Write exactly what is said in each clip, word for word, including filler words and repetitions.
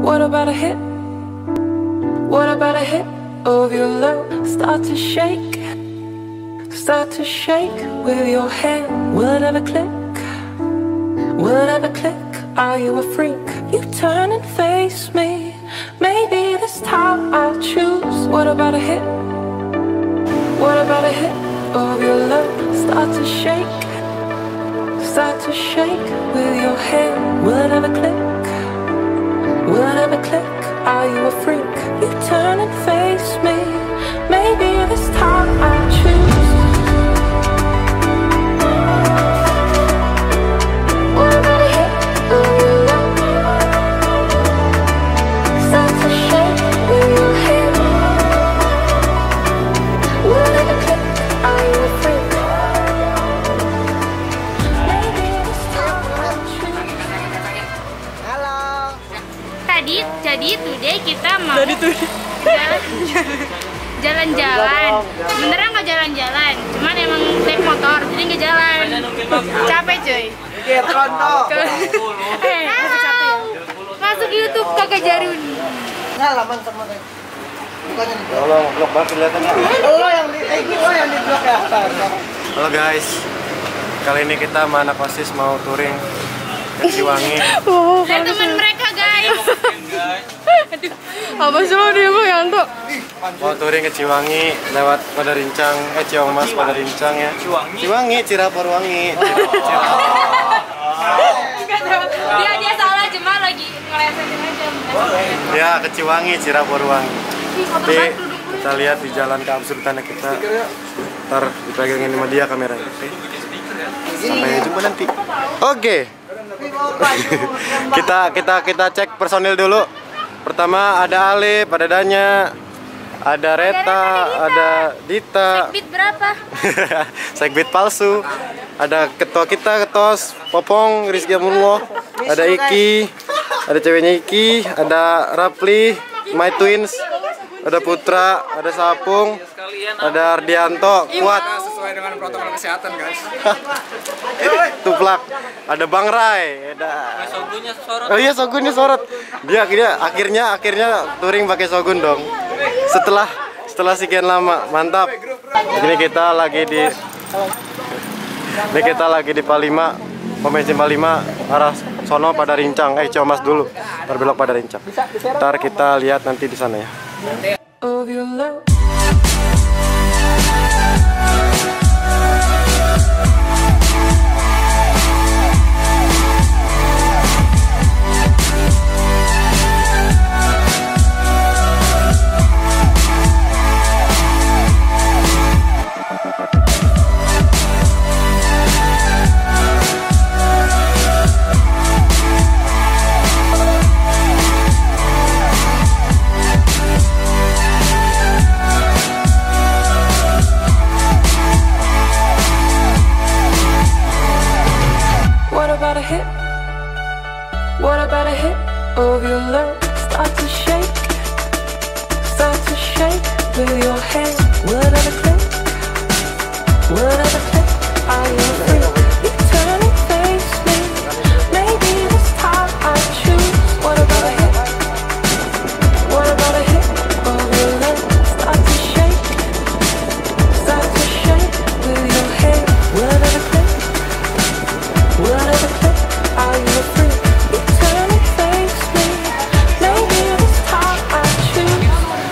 What about a hit? What about a hit of your love? Start to shake, start to shake with your hand. Will it ever click? Will it ever click? Are you a freak? You turn and face me. Maybe this time I'll choose. What about a hit? What about a hit of your love? Start to shake, start to shake with your hand. Will it ever click? Will it ever click? Are you a freak? You turn and face me. Maybe this time I'll choose. What about a hit of your love? Start to shake with your hand. Will it ever click? Are you a freak? Maybe this time I'll choose. Tadi, jadi today kita mau jalan-jalan. Beneran nggak jalan-jalan, cuman emang naik motor, jadi nggak jalan. Capek cuy. Eh, masuk YouTube Kakak Jarun. Ngalaman sama kayak. Bukannya di blok. Halo, blok banget kelihatannya. Lo yang di, eh lo yang di blok ya. Halo guys, kali ini kita sama anak OSIS mau touring ke Ciwangi. Saya teman mereka guys. Apa sih lo dia gue Yanto? Mau touring ke Ciwangi lewat Padarincang, eh Ciongmas Padarincang ya. Ciwangi, Ciraporwangi. Dia dia salah cuma lagi ngelesetin aja. Ya ke Ciwangi, Ciraporwangi. Nanti kita lihat di jalan keabsurdannya kita. Ntar dipegangin sama dia kameranya. Oke. Sampai jumpa nanti. Oke. kita kita kita cek personil dulu. Pertama ada Alif, ada Danya, ada Reta, ada Dita. Segbit berapa? Segbit palsu. Ada ketua kita, ketos Popong, Rizky Amurwo. Ada Iki, ada ceweknya Iki, ada Rapli, My Twins, ada Putra, ada Sapung, ada Ardianto, kuat. Sesuai dengan protokol kesehatan guys. Tuplak, ada Bang Rai, ada Sogunnya sorot. oh iya Sogunnya sorot. Dia akhirnya akhirnya akhirnya touring pakai Sogun dong. Setelah setelah sekian lama, mantap. Ini kita lagi di ini kita lagi di Palima, pom bensin Palima arah sono Padarincang. Eh Ciongmas dulu, ntar belok Padarincang. Ntar kita lihat nanti di sana ya. Of your love. What about a hit? What about a hit of your love? Start to shake, start to shake with your hand. Will it ever click? Will it ever click? Are you free? You turn and face me. Maybe this time I choose. What about a hit? What about a hit of your love? Start to shake, start to shake with your hand. Will it ever click? Will it ever click? Are you a freak? You turn and face me. Maybe this time I choose.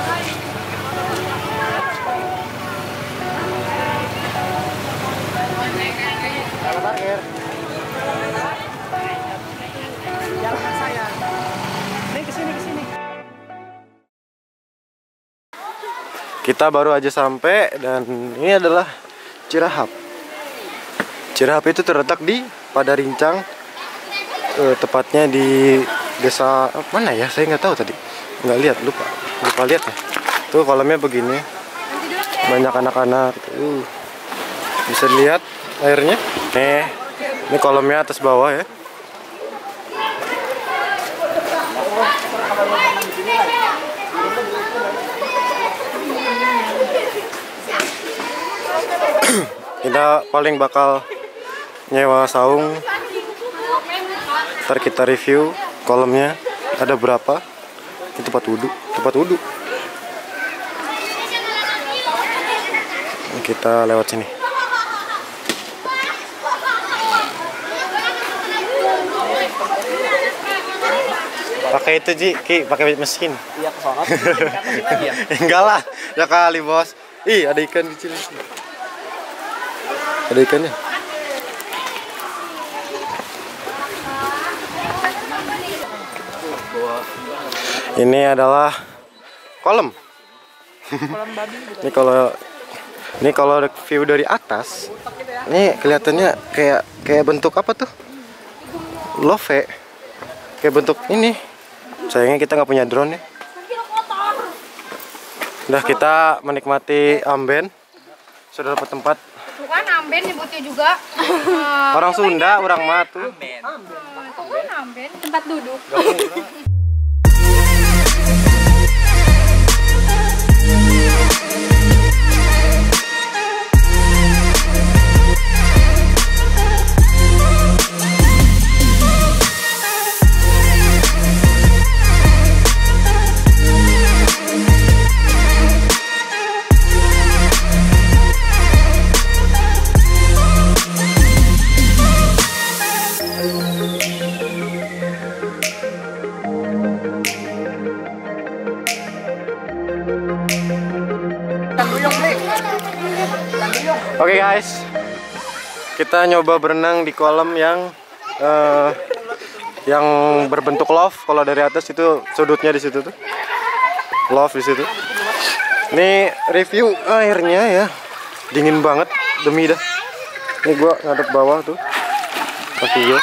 Kita baru aja sampai dan ini adalah Cirahap. Cirahap itu terletak di Padarincang, eh, tepatnya di desa oh, mana ya? Saya nggak tahu tadi, nggak lihat, lupa, lupa lihat ya. Tuh kolamnya begini, banyak anak-anak. Uh, bisa lihat airnya. Nih, ini kolamnya atas bawah ya. Kita paling bakal nyewa saung. Ntar kita review kolamnya ada berapa. Ini tempat wudhu, tempat wudhu. Kita lewat sini. Pakai itu Ji, Ki, pakai mesin. Iya ke sono. Enggak lah, ya kali bos. Ih, ada ikan kecil. Ada ikannya. Ini adalah kolam. Kolam babi. Ini kalau ini kalau view dari atas, ini kelihatannya kayak kayak bentuk apa tuh? Love. Kayak bentuk ini. Sayangnya kita nggak punya drone ya. Udah, kita menikmati amben. Sudah dapat tempat. Bukan amben nyebutnya juga. Orang Sunda, orang Matu. Itu kan amben, tempat duduk. Oke okay guys, kita nyoba berenang di kolam yang uh, yang berbentuk love. Kalau dari atas itu sudutnya di situ tuh, love di situ. Ini review airnya ya, dingin banget demi dah. Ini gua ngadep bawah tuh, kaki gua.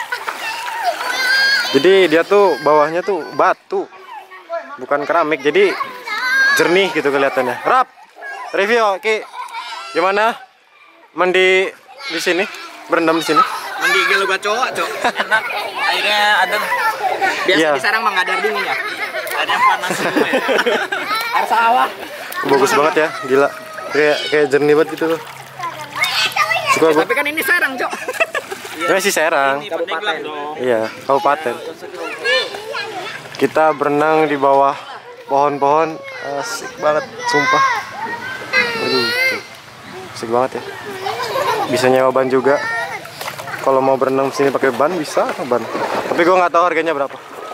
Jadi dia tuh bawahnya tuh batu, bukan keramik, jadi jernih gitu kelihatannya. Rap, review Ki, gimana? Mandi di sini, berendam di sini. Mandi gelo cowok, cok. Enak. Airnya adem. Biasa Iya. di Sarang mah nggak ada dingin ya. Ada yang panas semua. Ya. Air sawah. Bagus banget ya, gila. Kayak kayak jernih banget gitu loh. Suka Ya, gua. tapi kan ini Sarang, cok. Ini masih Serang. Kabupaten dong. Iya, kabupaten. Kita berenang di bawah pohon-pohon, asik banget, sumpah. Aduh, asik banget ya. Bisa nyewa ban juga. Kalau mau berenang di sini pakai ban bisa, ban. Tapi gue nggak tahu harganya berapa.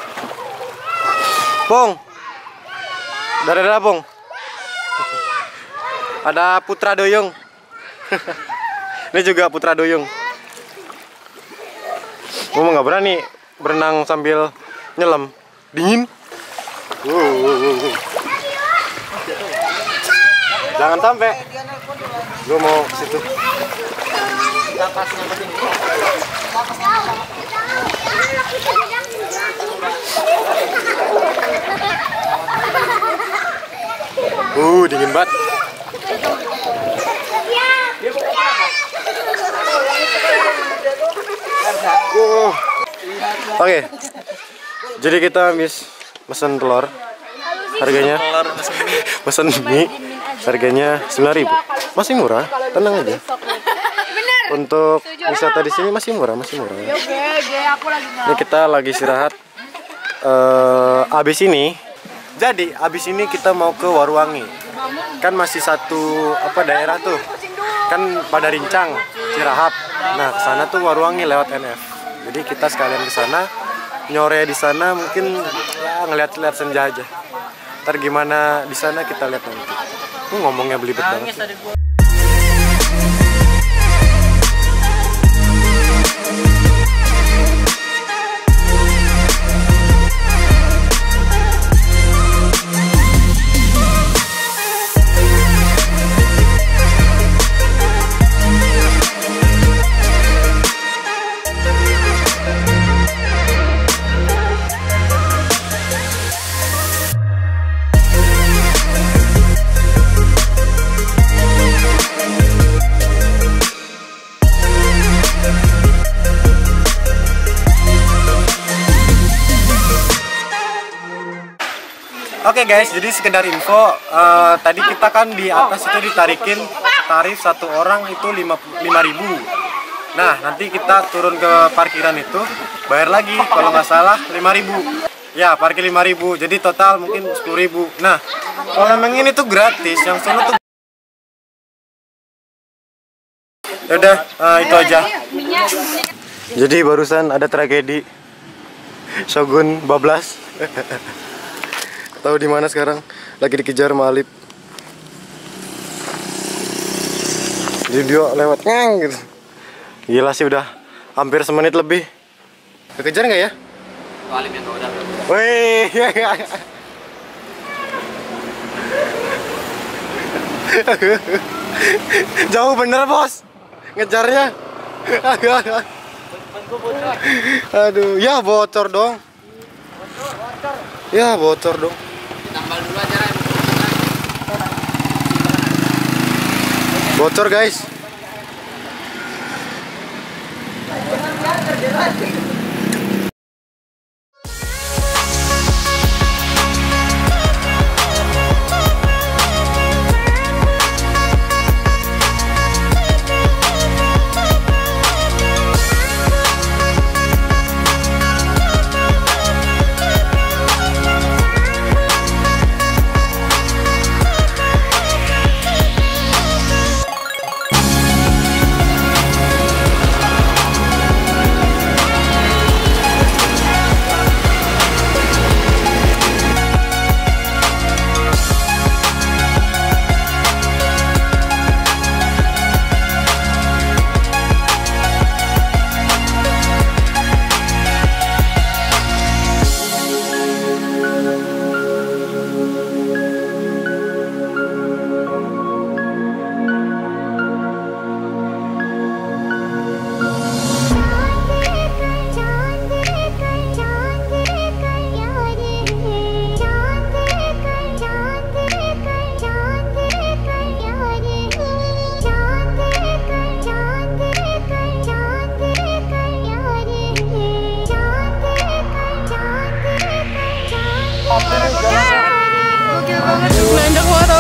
Pong, dari mana Pong? Ada Putra Doyong. Ini juga Putra Doyong. Gue mau nggak berani berenang sambil nyelam, dingin. Uh, uh, uh, uh. Jangan sampai. Gue mau ke situ. Uh, dingin banget. Uh. Oke. Okay. Jadi kita habis pesen telur. Harganya pesen mie. Harganya sembilan ribu. Masih murah, tenang aja. Untuk wisata di sini masih murah, masih murah. Ini kita lagi istirahat. Uh, abis ini, jadi abis ini kita mau ke Waruwangi. Kan masih satu apa daerah tuh, kan pada Rincang, Cirahap. Nah kesana tuh Waruwangi lewat N F. Jadi kita sekalian ke sana, nyore di sana mungkin ya, ngeliat-liat senja aja. Ntar gimana di sana kita lihat nanti. Tuh ngomongnya belibet banget. Oke okay guys, jadi sekedar info, uh, tadi kita kan di atas itu ditarikin tarif satu orang itu lima ribu. Nah nanti kita turun ke parkiran itu bayar lagi kalau nggak salah lima ribu. Ya, parkir lima ribu. Jadi total mungkin sepuluh ribu. Nah, kalau memang ini tuh gratis, yang sono tuh udah, uh, itu aja. Jadi barusan ada tragedi. Shogun bablas. Tahu di mana sekarang? Lagi dikejar Malip. Jadi dia lewat nyang gitu. Gila sih, udah hampir semenit lebih. Kekejar nggak ya? Malip yang udah. Wih. Jauh bener bos ngejarnya. Aduh, ya bocor dong. Ya bocor dong. Tambal dulu aja Ray. Bocor guys. Mendadak foto.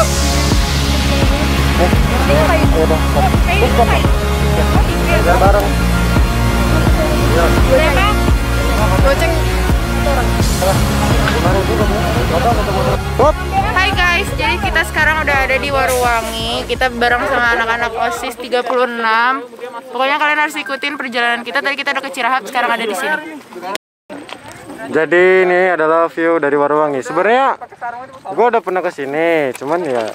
Bareng. Berapa? Goceng. Hai guys, jadi kita sekarang udah ada di Waruwangi. Kita bareng sama anak-anak OSIS tiga puluh enam. Pokoknya kalian harus ikutin perjalanan kita. Tadi kita udah ke Cirahap, sekarang ada di sini. Jadi ini adalah view dari Waruwangi. Sebenarnya gue udah pernah ke sini, cuman ya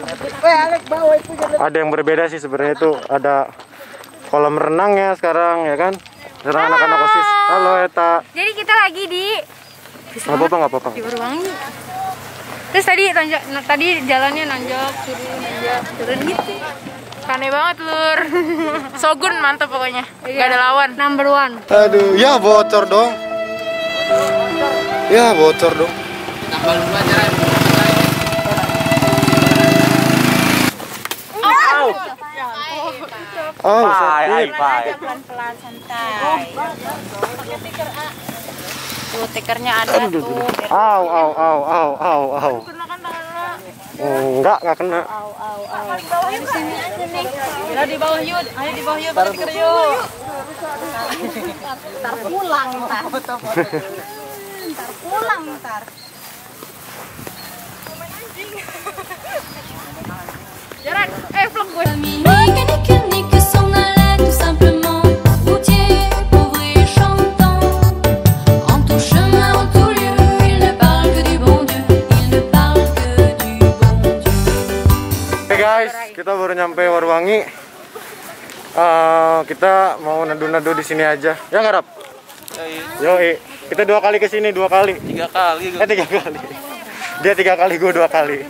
ada yang berbeda sih sebenarnya. Itu ada kolam renangnya sekarang ya kan. Sekarang anak-anak OSIS. Halo Eta. Jadi kita lagi di Nggak apa-apa, nggak apa-apa. di Waruwangi. Terus tadi nanjak, tadi jalannya nanjak turun, nanjak turun gitu. Aneh banget lur. Shogun mantap pokoknya. Gak ada lawan. Number one. Aduh, ya bocor dong. Ya bocor dong. Tambal dulu aja Ray. Oh, sakit. Pelan-pelan santai. Tuh tikernya ada tuh. Au, au, au, au, au, au. Enggak, enggak kena. Di sini aja nih. Kita di bawah yuk. Ayo di bawah yuk, pakai tiker yuk. Ntar pulang ntar. Ntar pulang ntar. Jalan, eh vlog gue. Guys, kita baru nyampe Waruwangi. Uh, kita mau nado-nado di sini aja. Ya nggak Rap? Yoi. Kita dua kali ke sini, dua kali. Tiga kali. Eh tiga kali. Dia tiga kali, gue dua kali.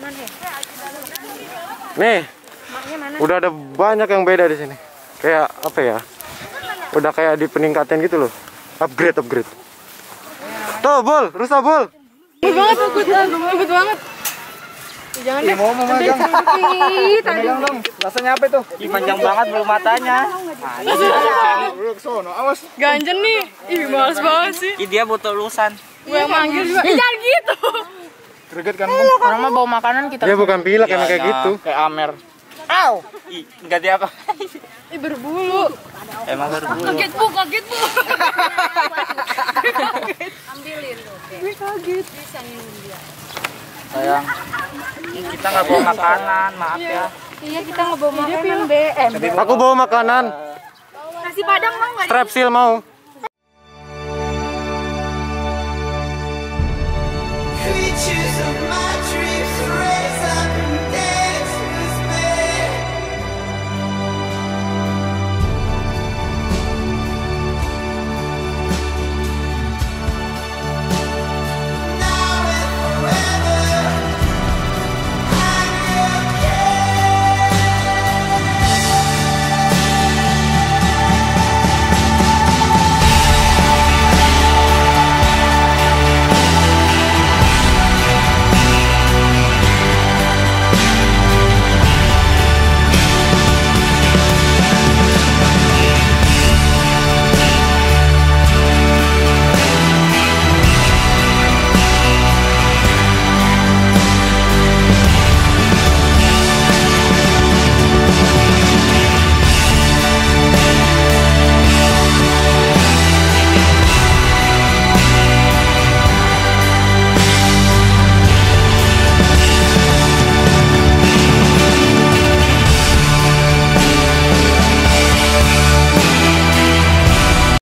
Nih, udah ada banyak yang beda di sini. Kayak apa ya? Udah kayak di peningkatan gitu loh. Upgrade, upgrade. Tuh, Bol, rusak Bol. Bagus banget, bagus banget, bagus banget. Jangan deh. Mau mau Tadi magang. tadi. Magang dong. Rasanya apa itu? Ih, panjang banget bulu matanya. Lu ke sono, awas. Ganjen nih. Ih, males banget sih. Ih, dia butuh lulusan. Gue yang manggil juga. Eh, jangan gitu. Greget kan? Orang mah bawa makanan kita. Dia bukan pilek emang kayak gitu. Kayak Amer. Au. Ih, enggak dia apa? Ih, berbulu. Emang berbulu. Kaget bu, kaget bu. Ambilin. Gue kaget. Sayang, kita nggak bawa makanan, maaf ya. Iya, kita nggak bawa makanan B M. Aku bawa makanan. Nasi Padang mau nggak? Strepsil mau. Creatures of